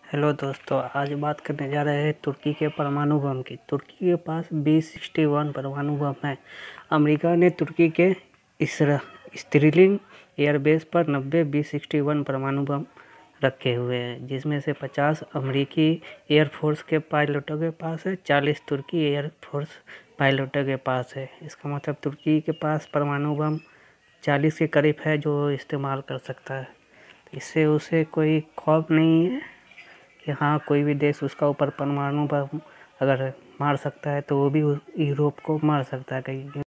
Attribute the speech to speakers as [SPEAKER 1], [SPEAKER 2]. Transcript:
[SPEAKER 1] Hello दोस्तों, आज बात करने जा रहे हैं तुर्की के परमाणु बम की। तुर्की के पास B-61 परमाणु बम है। अमेरिका ने तुर्की के स्टिर्लिंग एयरबेस पर 90 B-61 परमाणु बम रखे हुए हैं, जिसमें से 50 अमेरिकी एयरफोर्स के पायलटों के पास है, 40 तुर्की एयरफोर्स पायलटों के पास है। इसका मतलब तुर्की के पास परमाणु बम 40 के करीब है जो इस्तेमाल कर सकता है। इससे उसे कोई खौफ नहीं है कि हाँ, कोई भी देश उसका ऊपर परमाणु बम अगर मार सकता है तो वो भी यूरोप को मार सकता है कहीं।